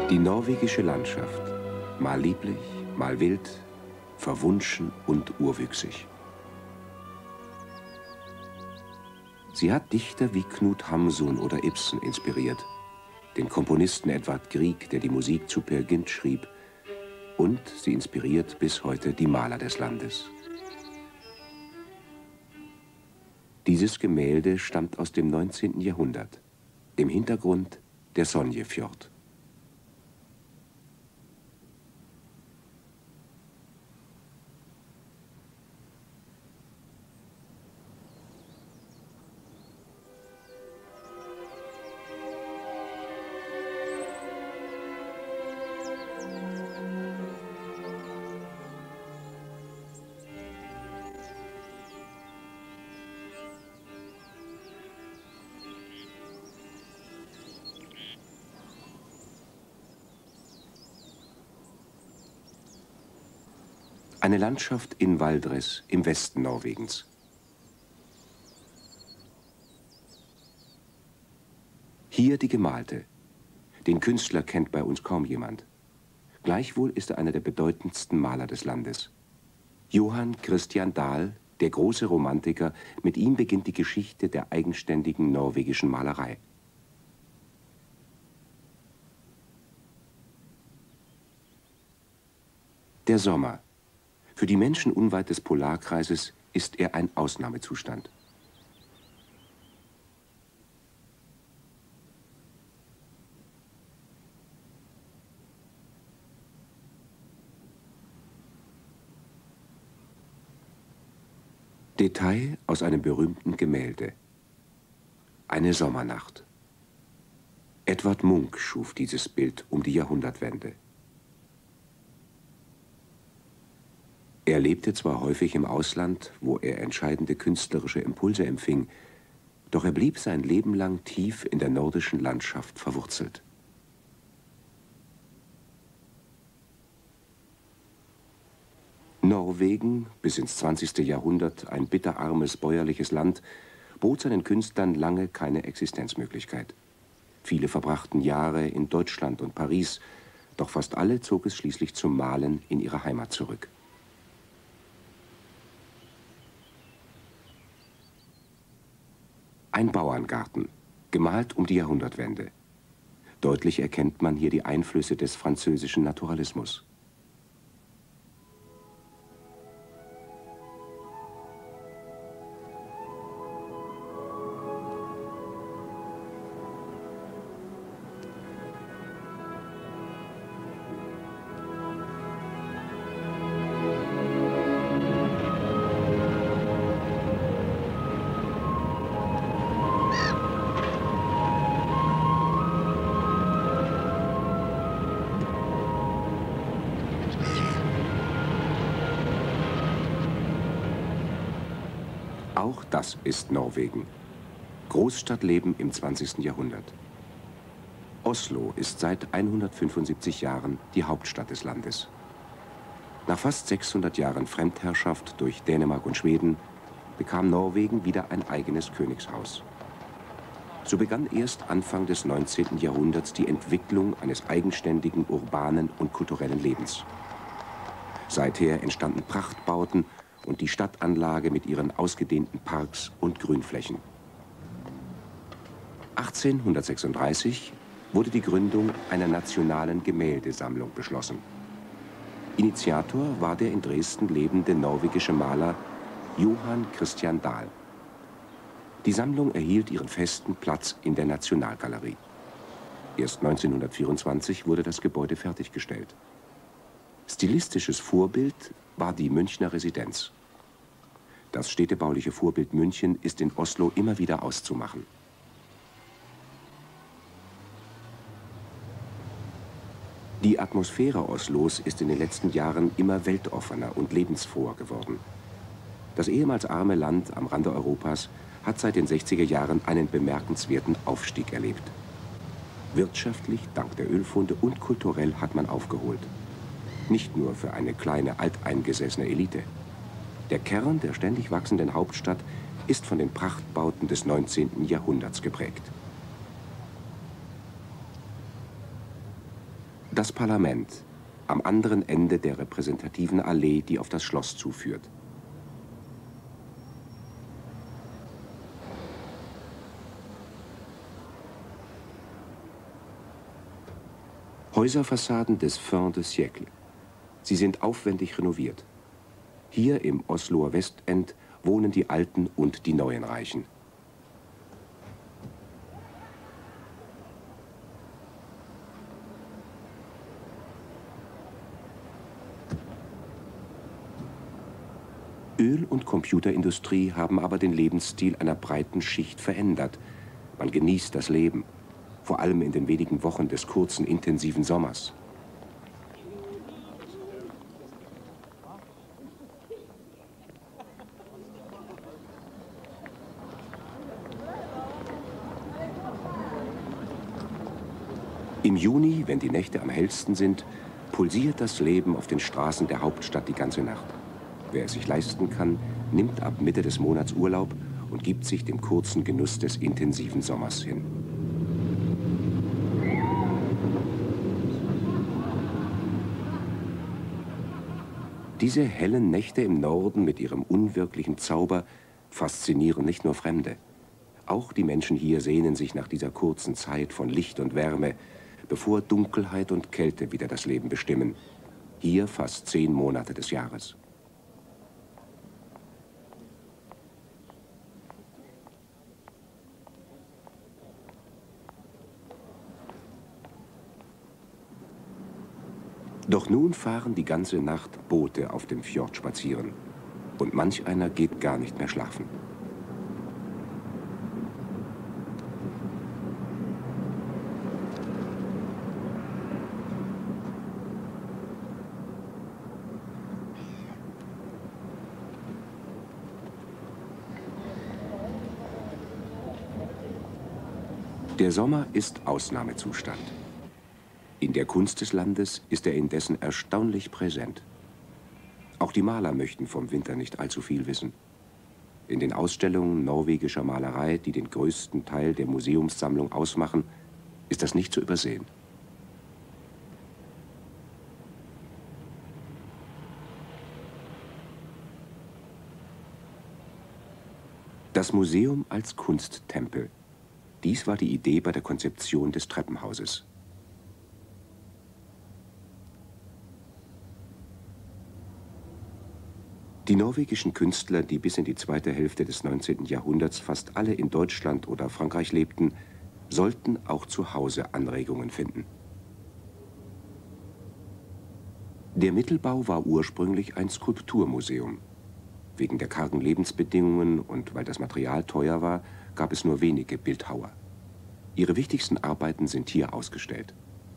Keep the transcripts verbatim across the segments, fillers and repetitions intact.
Die norwegische Landschaft, mal lieblich, mal wild, verwunschen und urwüchsig. Sie hat Dichter wie Knut Hamsun oder Ibsen inspiriert, den Komponisten Edvard Grieg, der die Musik zu Peer Gynt schrieb, und sie inspiriert bis heute die Maler des Landes. Dieses Gemälde stammt aus dem neunzehnten Jahrhundert. Im Hintergrund der Sonjefjord. Eine Landschaft in Valdres im Westen Norwegens. Hier die Gemalte. Den Künstler kennt bei uns kaum jemand. Gleichwohl ist er einer der bedeutendsten Maler des Landes. Johan Christian Dahl, der große Romantiker, mit ihm beginnt die Geschichte der eigenständigen norwegischen Malerei. Der Sommer. Für die Menschen unweit des Polarkreises ist er ein Ausnahmezustand. Detail aus einem berühmten Gemälde. Eine Sommernacht. Edvard Munch schuf dieses Bild um die Jahrhundertwende. Er lebte zwar häufig im Ausland, wo er entscheidende künstlerische Impulse empfing, doch er blieb sein Leben lang tief in der nordischen Landschaft verwurzelt. Norwegen, bis ins zwanzigste Jahrhundert ein bitterarmes bäuerliches Land, bot seinen Künstlern lange keine Existenzmöglichkeit. Viele verbrachten Jahre in Deutschland und Paris, doch fast alle zog es schließlich zum Malen in ihre Heimat zurück. Ein Bauerngarten, gemalt um die Jahrhundertwende. Deutlich erkennt man hier die Einflüsse des französischen Naturalismus. Auch das ist Norwegen. Großstadtleben im zwanzigsten Jahrhundert. Oslo ist seit hundertfünfundsiebzig Jahren die Hauptstadt des Landes. Nach fast sechshundert Jahren Fremdherrschaft durch Dänemark und Schweden bekam Norwegen wieder ein eigenes Königshaus. So begann erst Anfang des neunzehnten Jahrhunderts die Entwicklung eines eigenständigen urbanen und kulturellen Lebens. Seither entstanden Prachtbauten und die Stadtanlage mit ihren ausgedehnten Parks und Grünflächen. achtzehnhundertsechsunddreißig wurde die Gründung einer nationalen Gemäldesammlung beschlossen. Initiator war der in Dresden lebende norwegische Maler Johan Christian Dahl. Die Sammlung erhielt ihren festen Platz in der Nationalgalerie. Erst neunzehnhundertvierundzwanzig wurde das Gebäude fertiggestellt. Stilistisches Vorbild war die Münchner Residenz. Das städtebauliche Vorbild München ist in Oslo immer wieder auszumachen. Die Atmosphäre Oslos ist in den letzten Jahren immer weltoffener und lebensfroher geworden. Das ehemals arme Land am Rande Europas hat seit den sechziger Jahren einen bemerkenswerten Aufstieg erlebt. Wirtschaftlich, dank der Ölfunde, und kulturell hat man aufgeholt. Nicht nur für eine kleine, alteingesessene Elite. Der Kern der ständig wachsenden Hauptstadt ist von den Prachtbauten des neunzehnten Jahrhunderts geprägt. Das Parlament, am anderen Ende der repräsentativen Allee, die auf das Schloss zuführt. Häuserfassaden des Fin de siècle. Sie sind aufwendig renoviert. Hier im Osloer Westend wohnen die Alten und die neuen Reichen. Öl- und Computerindustrie haben aber den Lebensstil einer breiten Schicht verändert. Man genießt das Leben, vor allem in den wenigen Wochen des kurzen, intensiven Sommers. Im Juni, wenn die Nächte am hellsten sind, pulsiert das Leben auf den Straßen der Hauptstadt die ganze Nacht. Wer es sich leisten kann, nimmt ab Mitte des Monats Urlaub und gibt sich dem kurzen Genuss des intensiven Sommers hin. Diese hellen Nächte im Norden mit ihrem unwirklichen Zauber faszinieren nicht nur Fremde. Auch die Menschen hier sehnen sich nach dieser kurzen Zeit von Licht und Wärme, bevor Dunkelheit und Kälte wieder das Leben bestimmen. Hier fast zehn Monate des Jahres. Doch nun fahren die ganze Nacht Boote auf dem Fjord spazieren. Und manch einer geht gar nicht mehr schlafen. Der Sommer ist Ausnahmezustand. In der Kunst des Landes ist er indessen erstaunlich präsent. Auch die Maler möchten vom Winter nicht allzu viel wissen. In den Ausstellungen norwegischer Malerei, die den größten Teil der Museumssammlung ausmachen, ist das nicht zu übersehen. Das Museum als Kunsttempel. Dies war die Idee bei der Konzeption des Treppenhauses. Die norwegischen Künstler, die bis in die zweite Hälfte des neunzehnten Jahrhunderts fast alle in Deutschland oder Frankreich lebten, sollten auch zu Hause Anregungen finden. Der Mittelbau war ursprünglich ein Skulpturmuseum. Wegen der kargen Lebensbedingungen und weil das Material teuer war, gab es nur wenige Bildhauer. Ihre wichtigsten Arbeiten sind hier ausgestellt.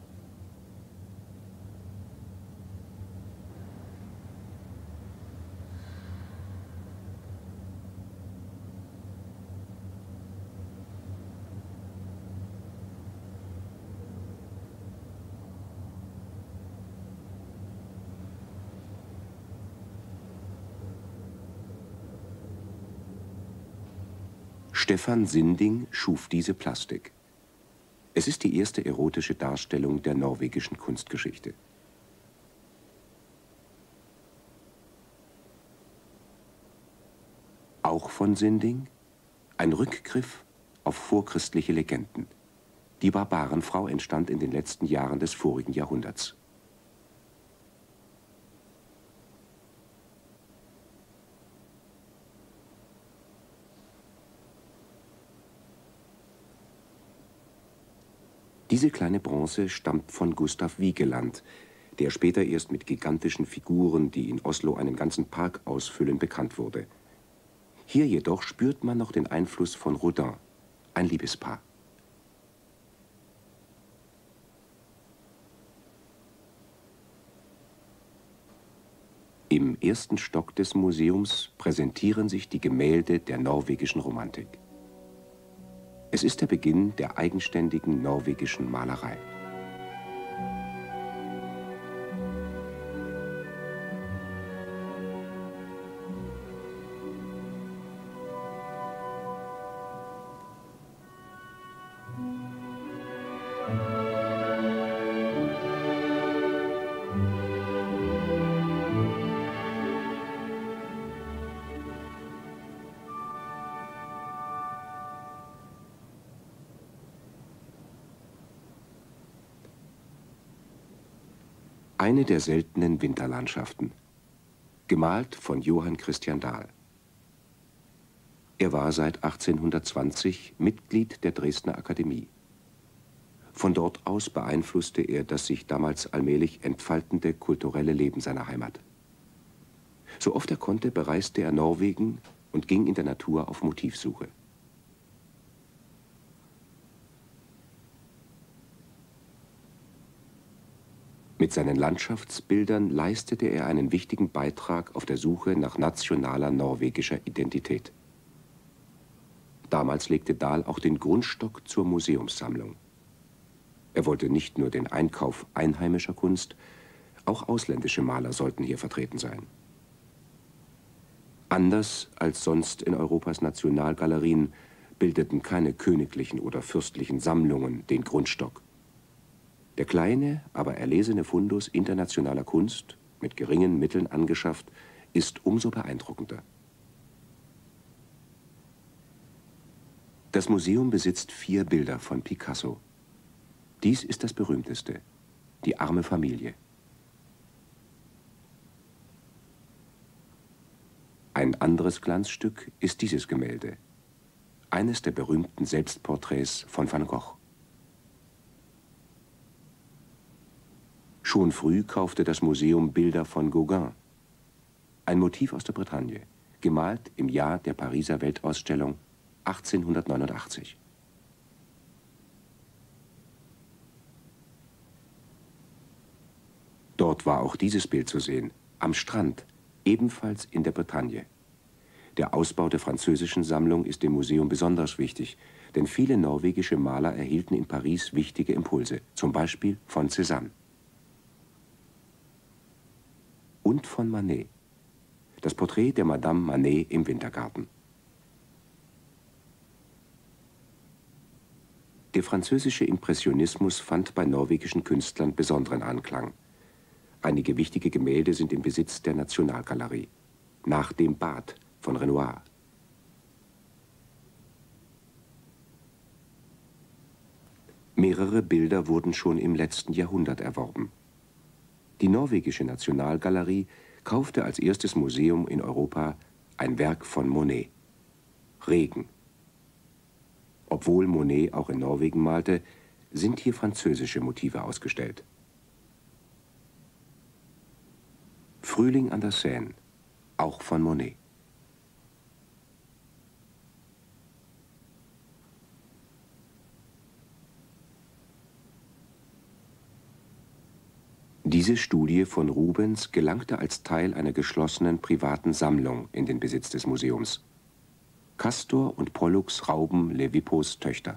Stefan Sinding schuf diese Plastik. Es ist die erste erotische Darstellung der norwegischen Kunstgeschichte. Auch von Sinding ein Rückgriff auf vorchristliche Legenden. Die Barbarenfrau entstand in den letzten Jahren des vorigen Jahrhunderts. Diese kleine Bronze stammt von Gustav Vigeland, der später erst mit gigantischen Figuren, die in Oslo einen ganzen Park ausfüllen, bekannt wurde. Hier jedoch spürt man noch den Einfluss von Rodin, ein Liebespaar. Im ersten Stock des Museums präsentieren sich die Gemälde der norwegischen Romantik. Es ist der Beginn der eigenständigen norwegischen Malerei. Eine der seltenen Winterlandschaften. Gemalt von Johann Christian Dahl. Er war seit achtzehnhundertzwanzig Mitglied der Dresdner Akademie. Von dort aus beeinflusste er das sich damals allmählich entfaltende kulturelle Leben seiner Heimat. So oft er konnte, bereiste er Norwegen und ging in der Natur auf Motivsuche. Mit seinen Landschaftsbildern leistete er einen wichtigen Beitrag auf der Suche nach nationaler norwegischer Identität. Damals legte Dahl auch den Grundstock zur Museumssammlung. Er wollte nicht nur den Einkauf einheimischer Kunst, auch ausländische Maler sollten hier vertreten sein. Anders als sonst in Europas Nationalgalerien bildeten keine königlichen oder fürstlichen Sammlungen den Grundstock. Der kleine, aber erlesene Fundus internationaler Kunst, mit geringen Mitteln angeschafft, ist umso beeindruckender. Das Museum besitzt vier Bilder von Picasso. Dies ist das berühmteste, die arme Familie. Ein anderes Glanzstück ist dieses Gemälde, eines der berühmten Selbstporträts von Van Gogh. Schon früh kaufte das Museum Bilder von Gauguin, ein Motiv aus der Bretagne, gemalt im Jahr der Pariser Weltausstellung achtzehnhundertneunundachtzig. Dort war auch dieses Bild zu sehen, am Strand, ebenfalls in der Bretagne. Der Ausbau der französischen Sammlung ist dem Museum besonders wichtig, denn viele norwegische Maler erhielten in Paris wichtige Impulse, zum Beispiel von Cézanne. Und von Manet. Das Porträt der Madame Manet im Wintergarten. Der französische Impressionismus fand bei norwegischen Künstlern besonderen Anklang. Einige wichtige Gemälde sind im Besitz der Nationalgalerie. Nach dem Bad von Renoir. Mehrere Bilder wurden schon im letzten Jahrhundert erworben. Die norwegische Nationalgalerie kaufte als erstes Museum in Europa ein Werk von Monet. Regen. Obwohl Monet auch in Norwegen malte, sind hier französische Motive ausgestellt. Frühling an der Seine, auch von Monet. Diese Studie von Rubens gelangte als Teil einer geschlossenen privaten Sammlung in den Besitz des Museums. Castor und Pollux rauben Levippos Töchter.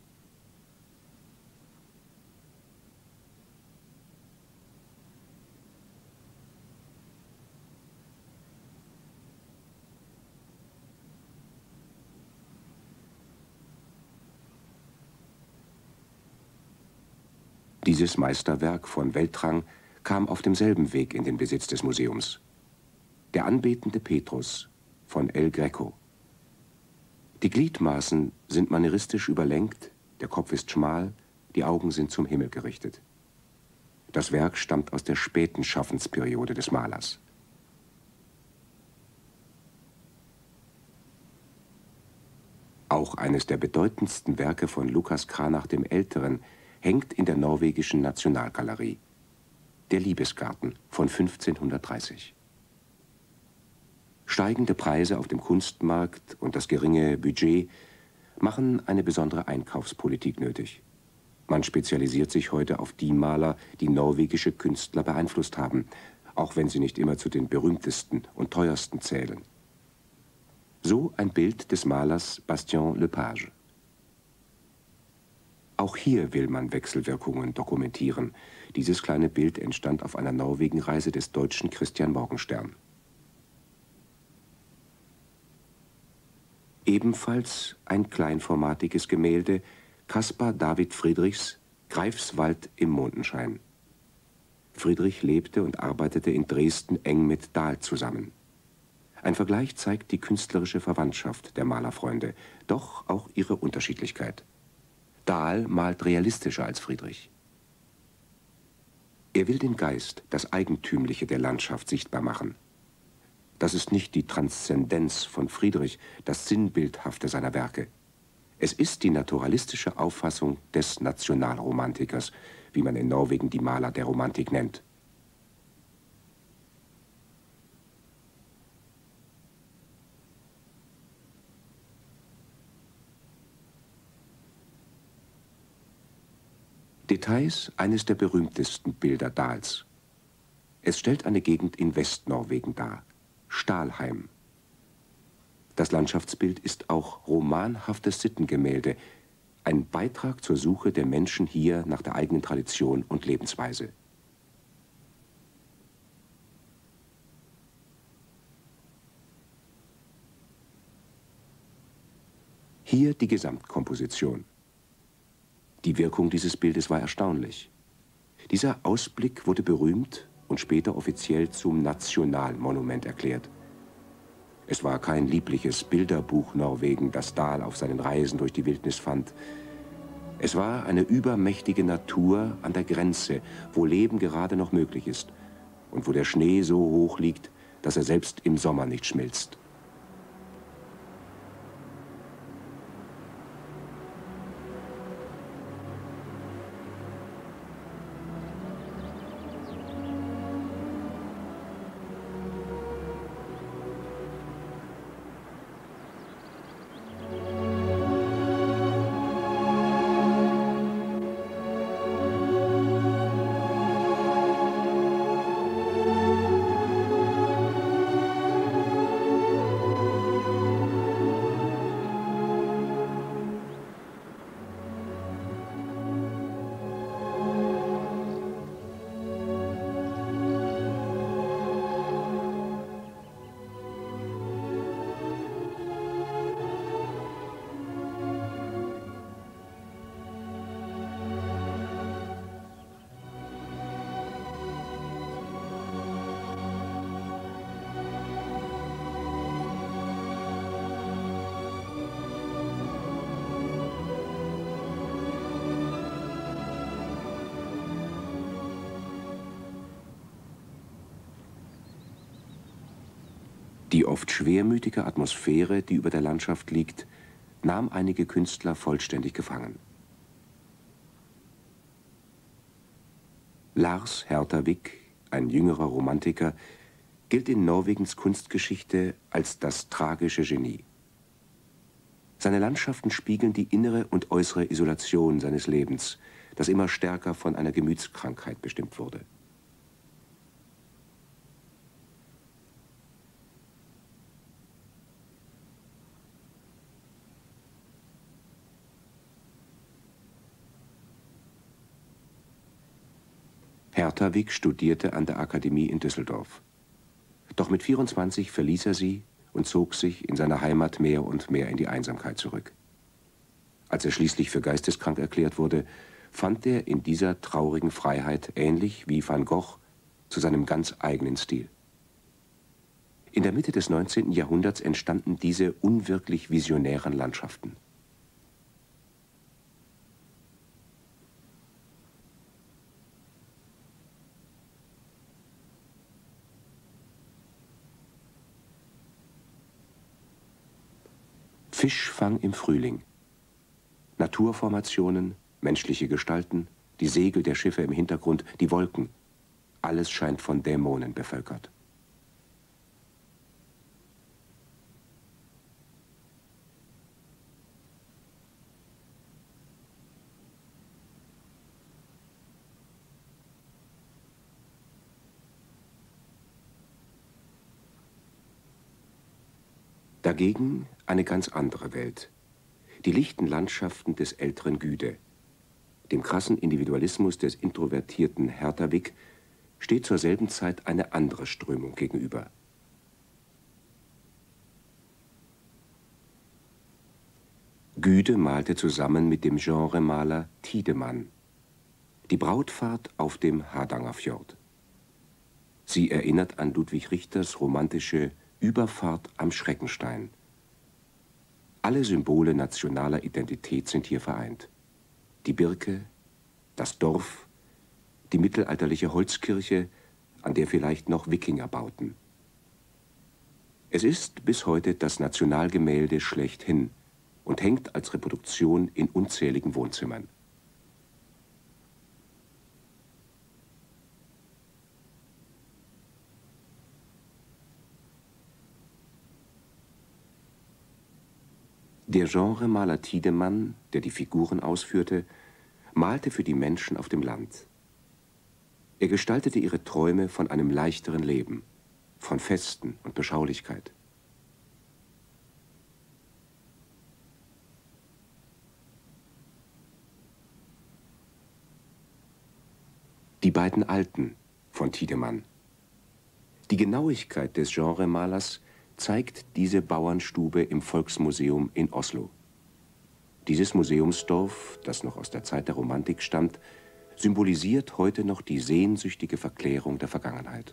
Dieses Meisterwerk von Weltrang kam auf demselben Weg in den Besitz des Museums. Der anbetende Petrus von El Greco. Die Gliedmaßen sind manieristisch überlenkt, der Kopf ist schmal, die Augen sind zum Himmel gerichtet. Das Werk stammt aus der späten Schaffensperiode des Malers. Auch eines der bedeutendsten Werke von Lucas Cranach dem Älteren hängt in der norwegischen Nationalgalerie. Der Liebesgarten von fünfzehnhundertdreißig. Steigende Preise auf dem Kunstmarkt und das geringe Budget machen eine besondere Einkaufspolitik nötig. Man spezialisiert sich heute auf die Maler, die norwegische Künstler beeinflusst haben, auch wenn sie nicht immer zu den berühmtesten und teuersten zählen. So ein Bild des Malers Bastien Lepage. Auch hier will man Wechselwirkungen dokumentieren. Dieses kleine Bild entstand auf einer Norwegenreise des Deutschen Christian Morgenstern. Ebenfalls ein kleinformatiges Gemälde, Caspar David Friedrichs Greifswald im Mondenschein. Friedrich lebte und arbeitete in Dresden eng mit Dahl zusammen. Ein Vergleich zeigt die künstlerische Verwandtschaft der Malerfreunde, doch auch ihre Unterschiedlichkeit. Dahl malt realistischer als Friedrich. Er will den Geist, das Eigentümliche der Landschaft sichtbar machen. Das ist nicht die Transzendenz von Friedrich, das Sinnbildhafte seiner Werke. Es ist die naturalistische Auffassung des Nationalromantikers, wie man in Norwegen die Maler der Romantik nennt. Details eines der berühmtesten Bilder Dahls. Es stellt eine Gegend in Westnorwegen dar, Stalheim. Das Landschaftsbild ist auch romanhaftes Sittengemälde, ein Beitrag zur Suche der Menschen hier nach der eigenen Tradition und Lebensweise. Hier die Gesamtkomposition. Die Wirkung dieses Bildes war erstaunlich. Dieser Ausblick wurde berühmt und später offiziell zum Nationalmonument erklärt. Es war kein liebliches Bilderbuch Norwegen, das Dahl auf seinen Reisen durch die Wildnis fand. Es war eine übermächtige Natur an der Grenze, wo Leben gerade noch möglich ist und wo der Schnee so hoch liegt, dass er selbst im Sommer nicht schmilzt. Die oft schwermütige Atmosphäre, die über der Landschaft liegt, nahm einige Künstler vollständig gefangen. Lars Hertavik, ein jüngerer Romantiker, gilt in Norwegens Kunstgeschichte als das tragische Genie. Seine Landschaften spiegeln die innere und äußere Isolation seines Lebens, das immer stärker von einer Gemütskrankheit bestimmt wurde. Hertavik studierte an der Akademie in Düsseldorf. Doch mit vierundzwanzig verließ er sie und zog sich in seiner Heimat mehr und mehr in die Einsamkeit zurück. Als er schließlich für geisteskrank erklärt wurde, fand er in dieser traurigen Freiheit, ähnlich wie Van Gogh, zu seinem ganz eigenen Stil. In der Mitte des neunzehnten Jahrhunderts entstanden diese unwirklich visionären Landschaften. Fischfang im Frühling. Naturformationen, menschliche Gestalten, die Segel der Schiffe im Hintergrund, die Wolken. Alles scheint von Dämonen bevölkert. Dagegen eine ganz andere Welt. Die lichten Landschaften des älteren Gyde. Dem krassen Individualismus des introvertierten Hertavik steht zur selben Zeit eine andere Strömung gegenüber. Gyde malte zusammen mit dem Genremaler Tiedemann die Brautfahrt auf dem Hardangerfjord. Sie erinnert an Ludwig Richters romantische Überfahrt am Schreckenstein. Alle Symbole nationaler Identität sind hier vereint. Die Birke, das Dorf, die mittelalterliche Holzkirche, an der vielleicht noch Wikinger bauten. Es ist bis heute das Nationalgemälde schlechthin und hängt als Reproduktion in unzähligen Wohnzimmern. Der Genremaler Tiedemann, der die Figuren ausführte, malte für die Menschen auf dem Land. Er gestaltete ihre Träume von einem leichteren Leben, von Festen und Beschaulichkeit. Die beiden Alten von Tiedemann. Die Genauigkeit des Genremalers zeigt diese Bauernstube im Volksmuseum in Oslo. Dieses Museumsdorf, das noch aus der Zeit der Romantik stammt, symbolisiert heute noch die sehnsüchtige Verklärung der Vergangenheit.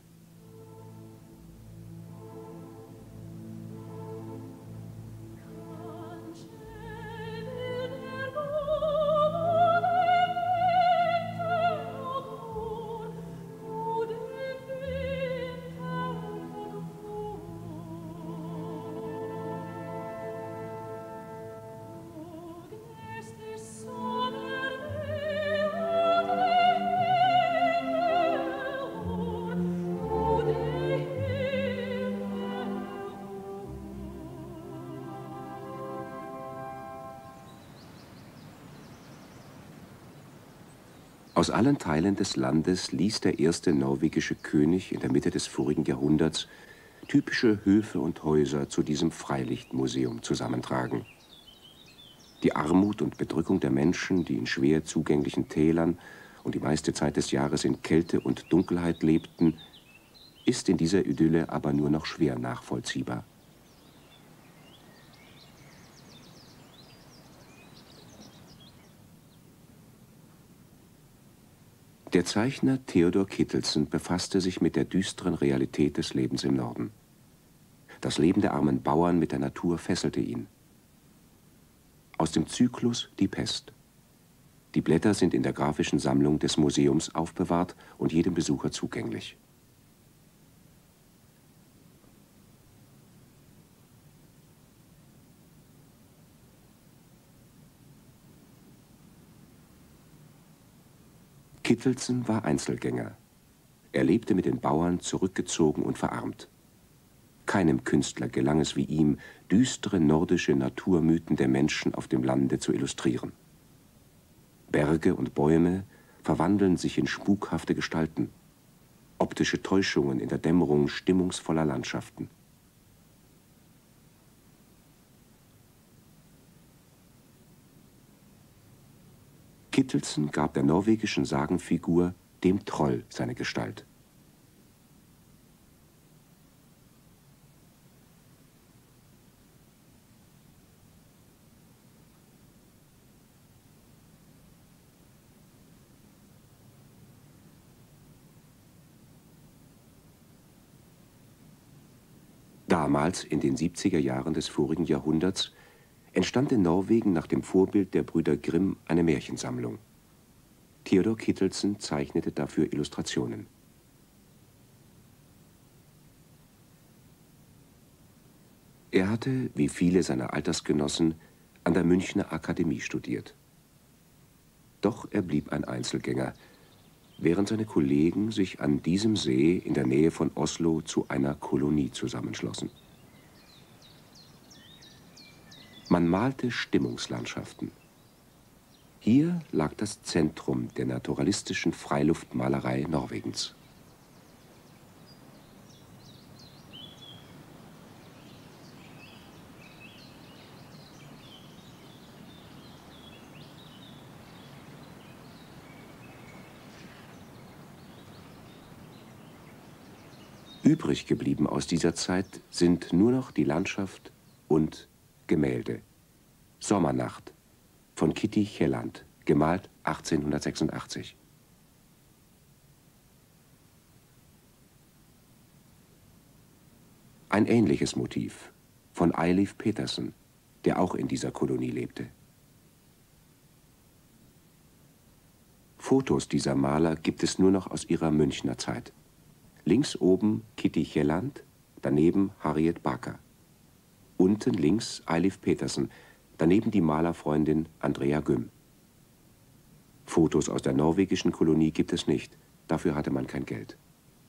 Aus allen Teilen des Landes ließ der erste norwegische König in der Mitte des vorigen Jahrhunderts typische Höfe und Häuser zu diesem Freilichtmuseum zusammentragen. Die Armut und Bedrückung der Menschen, die in schwer zugänglichen Tälern und die meiste Zeit des Jahres in Kälte und Dunkelheit lebten, ist in dieser Idylle aber nur noch schwer nachvollziehbar. Der Zeichner Theodor Kittelsen befasste sich mit der düsteren Realität des Lebens im Norden. Das Leben der armen Bauern mit der Natur fesselte ihn. Aus dem Zyklus Die Pest. Die Blätter sind in der grafischen Sammlung des Museums aufbewahrt und jedem Besucher zugänglich. Kittelsen war Einzelgänger. Er lebte mit den Bauern zurückgezogen und verarmt. Keinem Künstler gelang es wie ihm, düstere nordische Naturmythen der Menschen auf dem Lande zu illustrieren. Berge und Bäume verwandeln sich in spukhafte Gestalten, optische Täuschungen in der Dämmerung stimmungsvoller Landschaften. Kittelsen gab der norwegischen Sagenfigur, dem Troll, seine Gestalt. Damals, in den siebziger Jahren des vorigen Jahrhunderts, entstand in Norwegen nach dem Vorbild der Brüder Grimm eine Märchensammlung. Theodor Kittelsen zeichnete dafür Illustrationen. Er hatte, wie viele seiner Altersgenossen, an der Münchner Akademie studiert. Doch er blieb ein Einzelgänger, während seine Kollegen sich an diesem See in der Nähe von Oslo zu einer Kolonie zusammenschlossen. Man malte Stimmungslandschaften. Hier lag das Zentrum der naturalistischen Freiluftmalerei Norwegens. Übrig geblieben aus dieser Zeit sind nur noch die Landschaft und Gemälde. Sommernacht von Kitty Kielland, gemalt achtzehnhundertsechsundachtzig. Ein ähnliches Motiv von Eilif Petersen, der auch in dieser Kolonie lebte. Fotos dieser Maler gibt es nur noch aus ihrer Münchner Zeit. Links oben Kitty Hjelland, daneben Harriet Barker. Unten links Eilif Petersen, daneben die Malerfreundin Andrea Güm. Fotos aus der norwegischen Kolonie gibt es nicht, dafür hatte man kein Geld.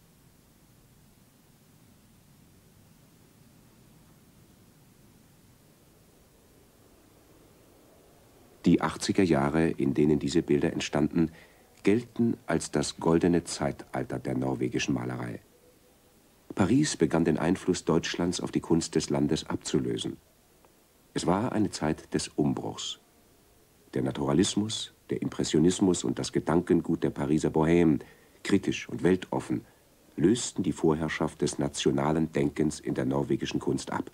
Die achtziger Jahre, in denen diese Bilder entstanden, gelten als das goldene Zeitalter der norwegischen Malerei. Paris begann den Einfluss Deutschlands auf die Kunst des Landes abzulösen. Es war eine Zeit des Umbruchs. Der Naturalismus, der Impressionismus und das Gedankengut der Pariser Bohème, kritisch und weltoffen, lösten die Vorherrschaft des nationalen Denkens in der norwegischen Kunst ab.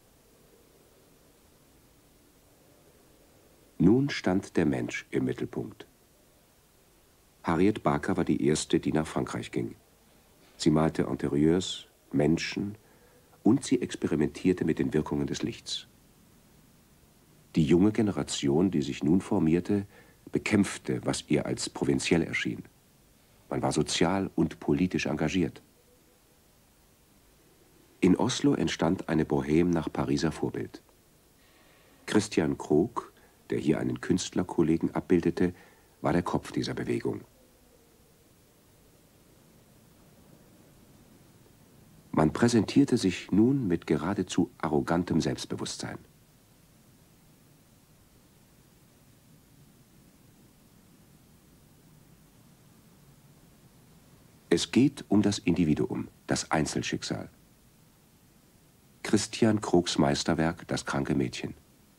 Nun stand der Mensch im Mittelpunkt. Harriet Barker war die erste, die nach Frankreich ging. Sie malte Interieurs, Menschen und sie experimentierte mit den Wirkungen des Lichts. Die junge Generation, die sich nun formierte, bekämpfte, was ihr als provinziell erschien. Man war sozial und politisch engagiert. In Oslo entstand eine Bohème nach Pariser Vorbild. Christian Krohg, der hier einen Künstlerkollegen abbildete, war der Kopf dieser Bewegung. Man präsentierte sich nun mit geradezu arrogantem Selbstbewusstsein. Es geht um das Individuum, das Einzelschicksal. Christian Kroghs Meisterwerk, das kranke Mädchen.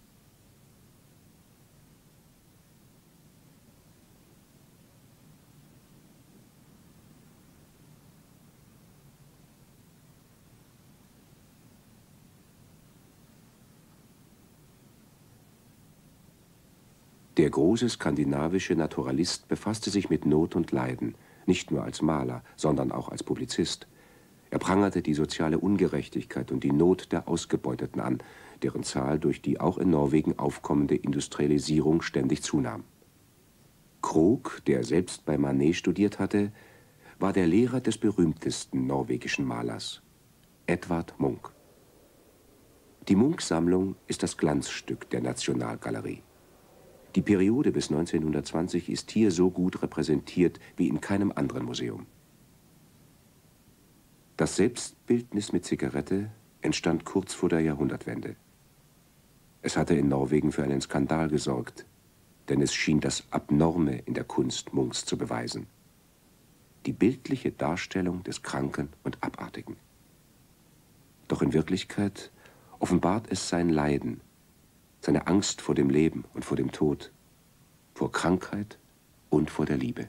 Der große skandinavische Naturalist befasste sich mit Not und Leiden, nicht nur als Maler, sondern auch als Publizist. Er prangerte die soziale Ungerechtigkeit und die Not der Ausgebeuteten an, deren Zahl durch die auch in Norwegen aufkommende Industrialisierung ständig zunahm. Krohg, der selbst bei Manet studiert hatte, war der Lehrer des berühmtesten norwegischen Malers, Edvard Munch. Die Munch-Sammlung ist das Glanzstück der Nationalgalerie. Die Periode bis neunzehnhundertzwanzig ist hier so gut repräsentiert wie in keinem anderen Museum. Das Selbstbildnis mit Zigarette entstand kurz vor der Jahrhundertwende. Es hatte in Norwegen für einen Skandal gesorgt, denn es schien das Abnorme in der Kunst Munchs zu beweisen. Die bildliche Darstellung des Kranken und Abartigen. Doch in Wirklichkeit offenbart es sein Leiden, seine Angst vor dem Leben und vor dem Tod, vor Krankheit und vor der Liebe.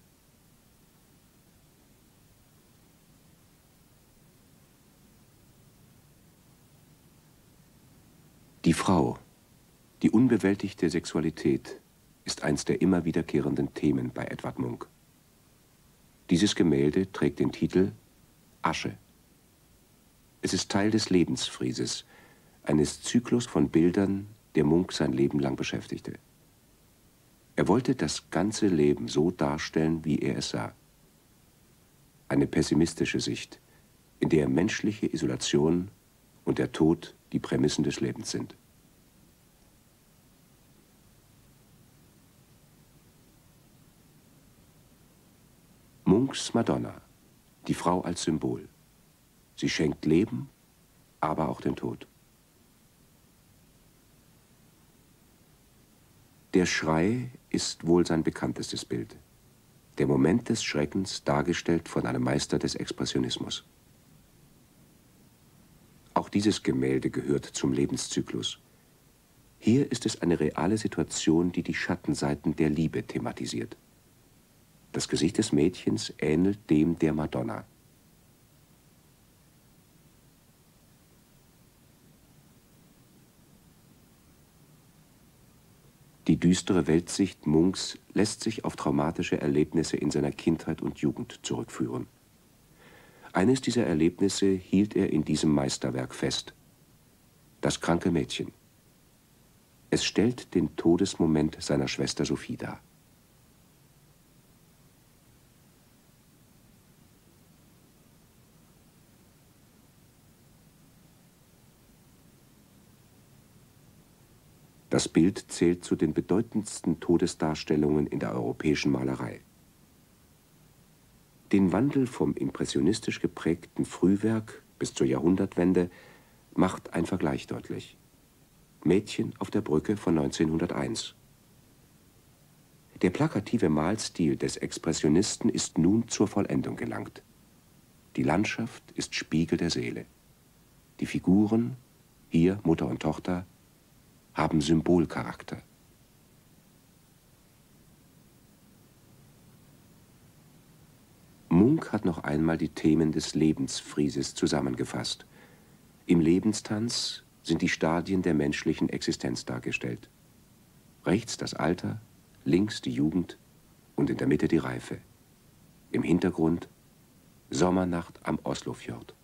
Die Frau, die unbewältigte Sexualität, ist eins der immer wiederkehrenden Themen bei Edvard Munch. Dieses Gemälde trägt den Titel Asche. Es ist Teil des Lebensfrieses, eines Zyklus von Bildern, der Munch sein Leben lang beschäftigte. Er wollte das ganze Leben so darstellen, wie er es sah. Eine pessimistische Sicht, in der menschliche Isolation und der Tod die Prämissen des Lebens sind. Munchs Madonna, die Frau als Symbol. Sie schenkt Leben, aber auch den Tod. Der Schrei ist wohl sein bekanntestes Bild. Der Moment des Schreckens, dargestellt von einem Meister des Expressionismus. Auch dieses Gemälde gehört zum Lebenszyklus. Hier ist es eine reale Situation, die die Schattenseiten der Liebe thematisiert. Das Gesicht des Mädchens ähnelt dem der Madonna. Die düstere Weltsicht Munchs lässt sich auf traumatische Erlebnisse in seiner Kindheit und Jugend zurückführen. Eines dieser Erlebnisse hielt er in diesem Meisterwerk fest: Das kranke Mädchen. Es stellt den Todesmoment seiner Schwester Sophie dar. Das Bild zählt zu den bedeutendsten Todesdarstellungen in der europäischen Malerei. Den Wandel vom impressionistisch geprägten Frühwerk bis zur Jahrhundertwende macht ein Vergleich deutlich. Mädchen auf der Brücke von neunzehnhunderteins. Der plakative Malstil des Expressionisten ist nun zur Vollendung gelangt. Die Landschaft ist Spiegel der Seele. Die Figuren, hier Mutter und Tochter, haben Symbolcharakter. Munch hat noch einmal die Themen des Lebensfrieses zusammengefasst. Im Lebenstanz sind die Stadien der menschlichen Existenz dargestellt. Rechts das Alter, links die Jugend und in der Mitte die Reife. Im Hintergrund Sommernacht am Oslofjord.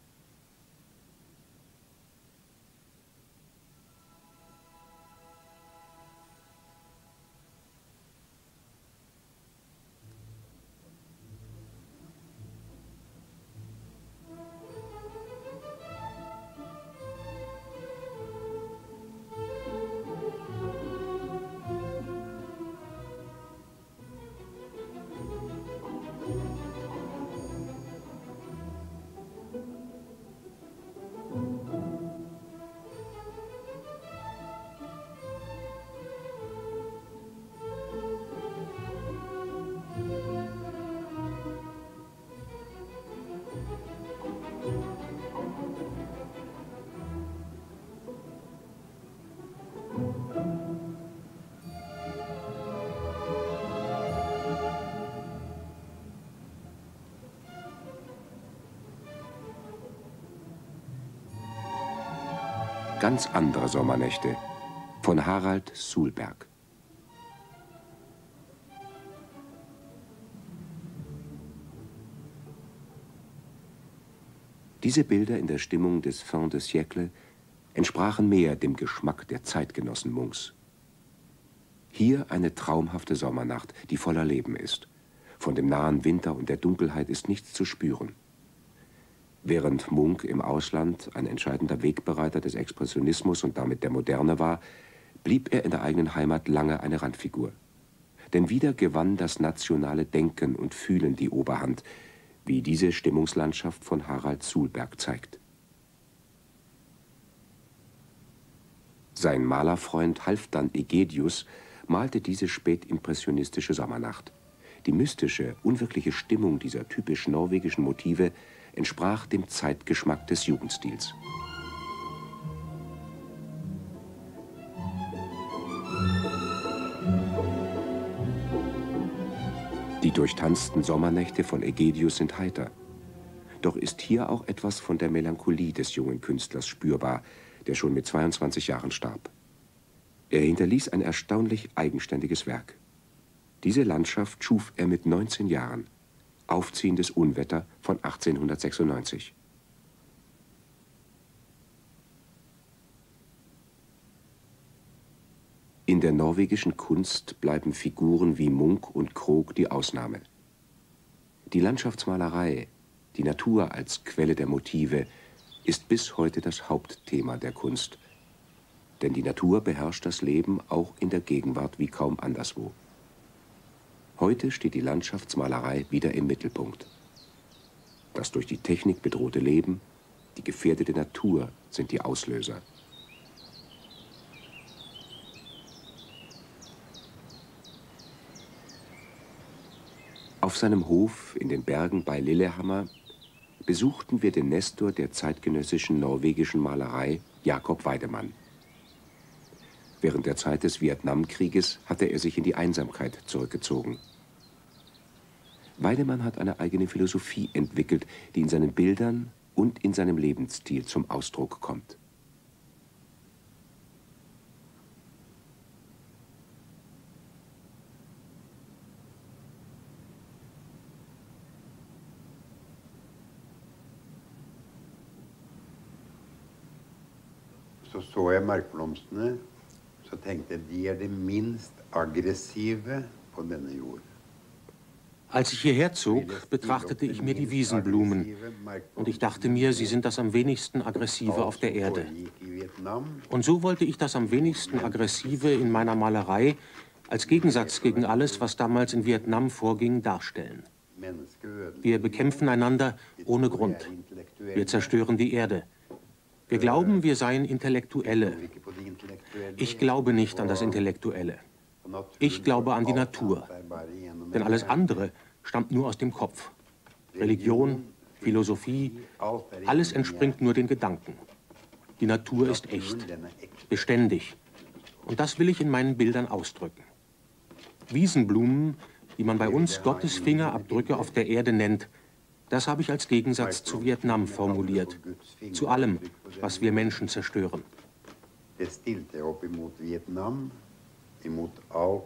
Ganz andere Sommernächte von Harald Sulberg. Diese Bilder in der Stimmung des Fin de siècle entsprachen mehr dem Geschmack der Zeitgenossen Munchs. Hier eine traumhafte Sommernacht, die voller Leben ist. Von dem nahen Winter und der Dunkelheit ist nichts zu spüren. Während Munch im Ausland ein entscheidender Wegbereiter des Expressionismus und damit der Moderne war, blieb er in der eigenen Heimat lange eine Randfigur. Denn wieder gewann das nationale Denken und Fühlen die Oberhand, wie diese Stimmungslandschaft von Harald Sulberg zeigt. Sein Malerfreund Halfdan Egedius malte diese spätimpressionistische Sommernacht. Die mystische, unwirkliche Stimmung dieser typisch norwegischen Motive entsprach dem Zeitgeschmack des Jugendstils. Die durchtanzten Sommernächte von Egedius sind heiter. Doch ist hier auch etwas von der Melancholie des jungen Künstlers spürbar, der schon mit zweiundzwanzig Jahren starb. Er hinterließ ein erstaunlich eigenständiges Werk. Diese Landschaft schuf er mit neunzehn Jahren. Aufziehendes Unwetter von achtzehnhundertsechsundneunzig. In der norwegischen Kunst bleiben Figuren wie Munch und Krog die Ausnahme. Die Landschaftsmalerei, die Natur als Quelle der Motive, ist bis heute das Hauptthema der Kunst. Denn die Natur beherrscht das Leben auch in der Gegenwart wie kaum anderswo. Heute steht die Landschaftsmalerei wieder im Mittelpunkt. Das durch die Technik bedrohte Leben, die gefährdete Natur sind die Auslöser. Auf seinem Hof in den Bergen bei Lillehammer besuchten wir den Nestor der zeitgenössischen norwegischen Malerei, Jakob Weidemann. Während der Zeit des Vietnamkrieges hatte er sich in die Einsamkeit zurückgezogen. Weidemann hat eine eigene Philosophie entwickelt, die in seinen Bildern und in seinem Lebensstil zum Ausdruck kommt. Så så jeg markblomstene, så tenkte jeg de er det minst aggressive på denne jord. Als ich hierher zog, betrachtete ich mir die Wiesenblumen und ich dachte mir, sie sind das am wenigsten aggressive auf der Erde. Und so wollte ich das am wenigsten aggressive in meiner Malerei als Gegensatz gegen alles, was damals in Vietnam vorging, darstellen. Wir bekämpfen einander ohne Grund. Wir zerstören die Erde. Wir glauben, wir seien Intellektuelle. Ich glaube nicht an das Intellektuelle. Ich glaube an die Natur. Denn alles andere stammt nur aus dem Kopf. Religion, Philosophie, alles entspringt nur den Gedanken. Die Natur ist echt, beständig. Und das will ich in meinen Bildern ausdrücken. Wiesenblumen, die man bei uns Gottes Fingerabdrücke auf der Erde nennt, das habe ich als Gegensatz zu Vietnam formuliert. Zu allem, was wir Menschen zerstören. Det stilte opp imot Vietnam, imot alt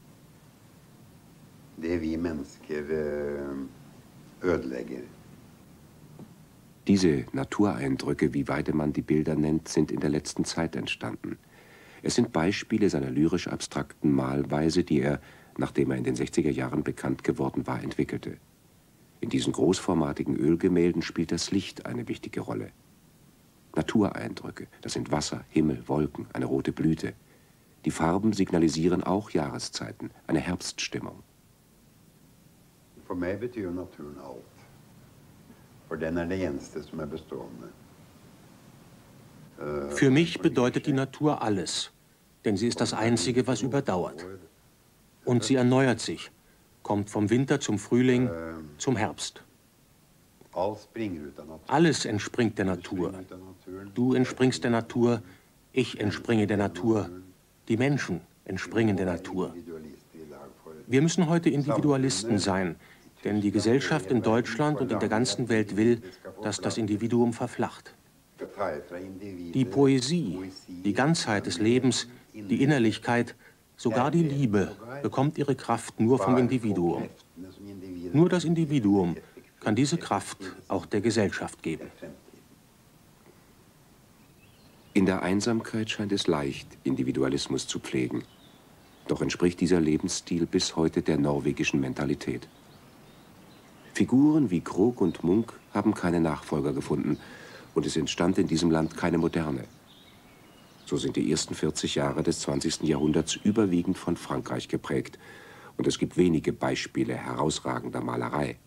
det vi mennesker ødelegger. Diese Natureindrücke, wie Weidemann die Bilder nennt, sind in der letzten Zeit entstanden. Es sind Beispiele seiner lyrisch-abstrakten Malweise, die er, nachdem er in den sechziger Jahren bekannt geworden war, entwickelte. In diesen großformatigen Ölgemälden spielt das Licht eine wichtige Rolle. Natureindrücke, das sind Wasser, Himmel, Wolken, eine rote Blüte. Die Farben signalisieren auch Jahreszeiten, eine Herbststimmung. For meg betyr naturen alt. For den er det eneste som er bestående. Für mich bedeutet die Natur alles, denn sie ist das Einzige, was überdauert. Und sie erneuert sich, kommt vom Winter zum Frühling, zum Herbst. Alles entspringt der Natur. Du entspringst der Natur, ich entspringe der Natur, die Menschen entspringen der Natur. Wir müssen heute Individualisten sein, denn die Gesellschaft in Deutschland und in der ganzen Welt will, dass das Individuum verflacht. Die Poesie, die Ganzheit des Lebens, die Innerlichkeit, sogar die Liebe bekommt ihre Kraft nur vom Individuum. Nur das Individuum kann diese Kraft auch der Gesellschaft geben. In der Einsamkeit scheint es leicht, Individualismus zu pflegen. Doch entspricht dieser Lebensstil bis heute der norwegischen Mentalität. Figuren wie Krog und Munch haben keine Nachfolger gefunden und es entstand in diesem Land keine Moderne. So sind die ersten vierzig Jahre des zwanzigsten Jahrhunderts überwiegend von Frankreich geprägt und es gibt wenige Beispiele herausragender Malerei.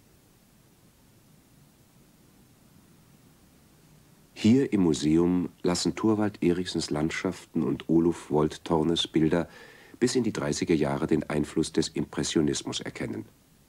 Hier im Museum lassen Thorvald Erichsens Landschaften und Oluf Wold Tornes Bilder bis in die dreißiger Jahre den Einfluss des Impressionismus erkennen.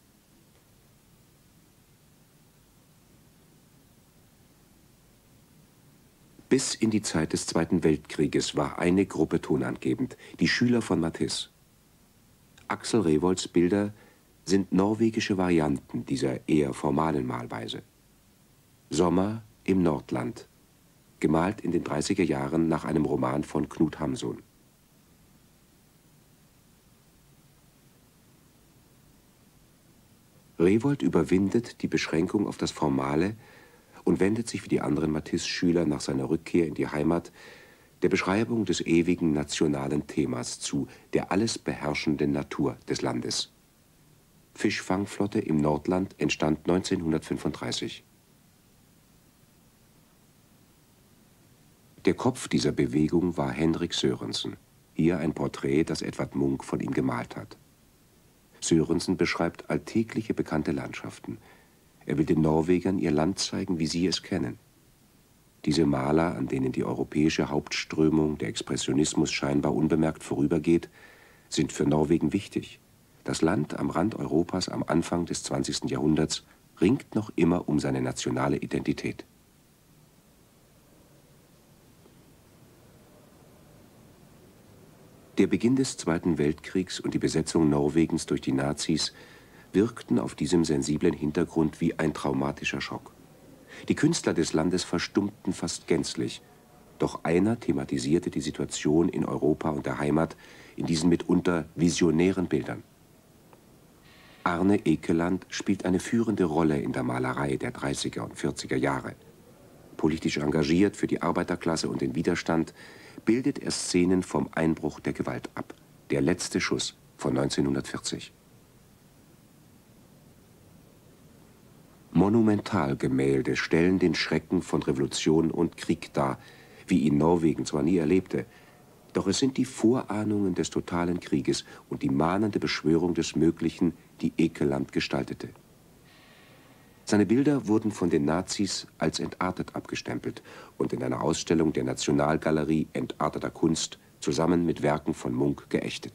Bis in die Zeit des Zweiten Weltkrieges war eine Gruppe tonangebend, die Schüler von Matisse. Axel Revolds Bilder sind norwegische Varianten dieser eher formalen Malweise. Sommer im Nordland, gemalt in den dreißiger Jahren nach einem Roman von Knut Hamsun. Revold überwindet die Beschränkung auf das Formale und wendet sich wie die anderen Matisse-Schüler nach seiner Rückkehr in die Heimat der Beschreibung des ewigen nationalen Themas zu, der alles beherrschenden Natur des Landes. Fischfangflotte im Nordland entstand neunzehnhundertfünfunddreißig. Der Kopf dieser Bewegung war Henrik Sørensen. Hier ein Porträt, das Edvard Munch von ihm gemalt hat. Sørensen beschreibt alltägliche bekannte Landschaften. Er will den Norwegern ihr Land zeigen, wie sie es kennen. Diese Maler, an denen die europäische Hauptströmung, der Expressionismus, scheinbar unbemerkt vorübergeht, sind für Norwegen wichtig. Das Land am Rand Europas am Anfang des zwanzigsten Jahrhunderts ringt noch immer um seine nationale Identität. Der Beginn des Zweiten Weltkriegs und die Besetzung Norwegens durch die Nazis wirkten auf diesem sensiblen Hintergrund wie ein traumatischer Schock. Die Künstler des Landes verstummten fast gänzlich, doch einer thematisierte die Situation in Europa und der Heimat in diesen mitunter visionären Bildern. Arne Ekeland spielt eine führende Rolle in der Malerei der dreißiger und vierziger Jahre. Politisch engagiert für die Arbeiterklasse und den Widerstand, bildet er Szenen vom Einbruch der Gewalt ab. Der letzte Schuss von neunzehnhundertvierzig. Monumentalgemälde stellen den Schrecken von Revolution und Krieg dar, wie ihn Norwegen zwar nie erlebte, doch es sind die Vorahnungen des totalen Krieges und die mahnende Beschwörung des Möglichen, die Ekeland gestaltete. Seine Bilder wurden von den Nazis als entartet abgestempelt und in einer Ausstellung der Nationalgalerie entarteter Kunst zusammen mit Werken von Munch geächtet.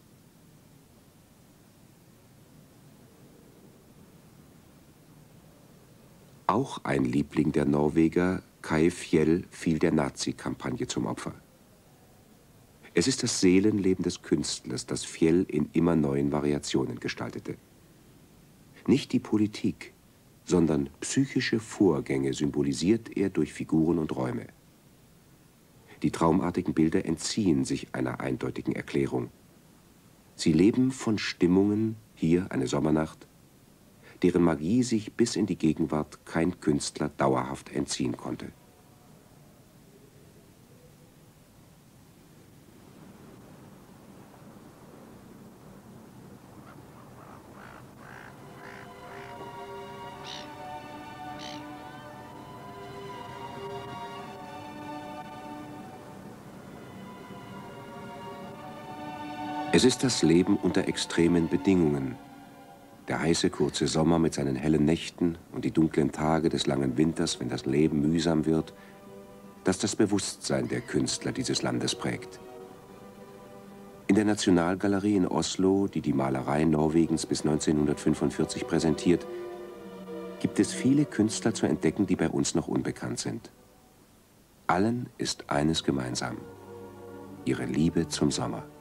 Auch ein Liebling der Norweger, Kai Fjell, fiel der Nazi-Kampagne zum Opfer. Es ist das Seelenleben des Künstlers, das Fjell in immer neuen Variationen gestaltete. Nicht die Politik, sondern psychische Vorgänge symbolisiert er durch Figuren und Räume. Die traumartigen Bilder entziehen sich einer eindeutigen Erklärung. Sie leben von Stimmungen, hier eine Sommernacht, deren Magie sich bis in die Gegenwart kein Künstler dauerhaft entziehen konnte. Es ist das Leben unter extremen Bedingungen. Der heiße, kurze Sommer mit seinen hellen Nächten und die dunklen Tage des langen Winters, wenn das Leben mühsam wird, das das Bewusstsein der Künstler dieses Landes prägt. In der Nationalgalerie in Oslo, die die Malerei Norwegens bis neunzehnhundertfünfundvierzig präsentiert, gibt es viele Künstler zu entdecken, die bei uns noch unbekannt sind. Allen ist eines gemeinsam: ihre Liebe zum Sommer.